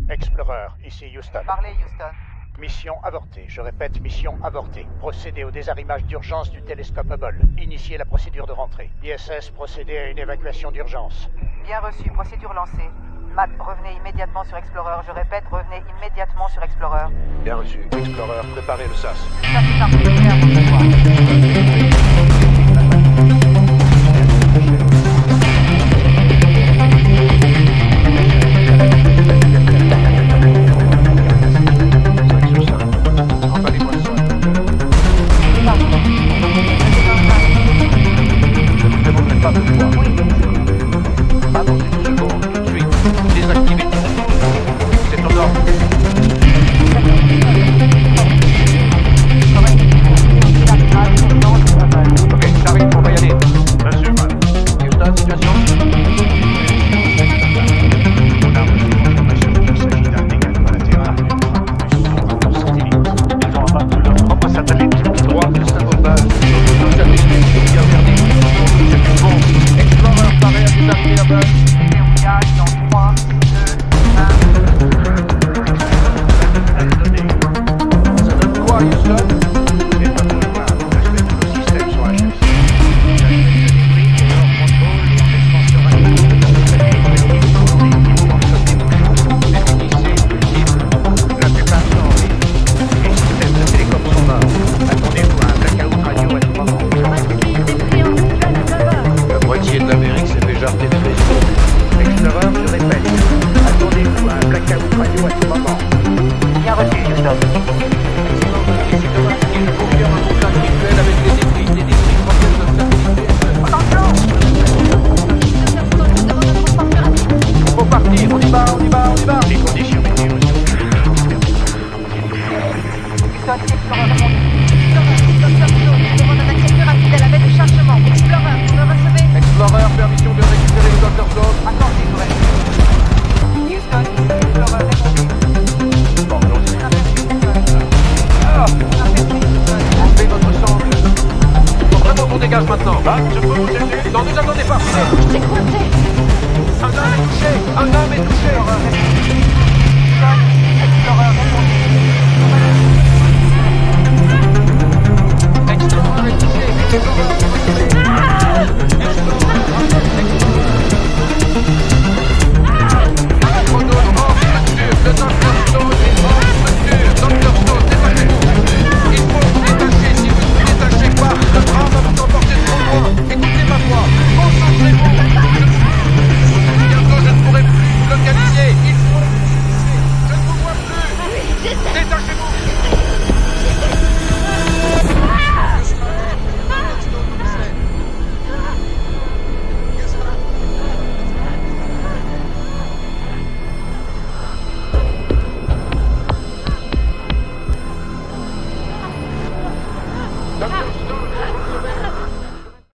Explorer, ici Houston. Parlez, Houston. Mission avortée. Je répète, mission avortée. Procédez au désarrimage d'urgence du télescope Hubble. Initiez la procédure de rentrée. ISS, procédez à une évacuation d'urgence. Bien reçu, procédure lancée. Matt, revenez immédiatement sur Explorer. Je répète, revenez immédiatement sur Explorer. Bien reçu. Explorer, préparez le SAS. Ça c'est parfait, prêt à recevoir. Explorer, permission de récupérer le Dr. Sloan.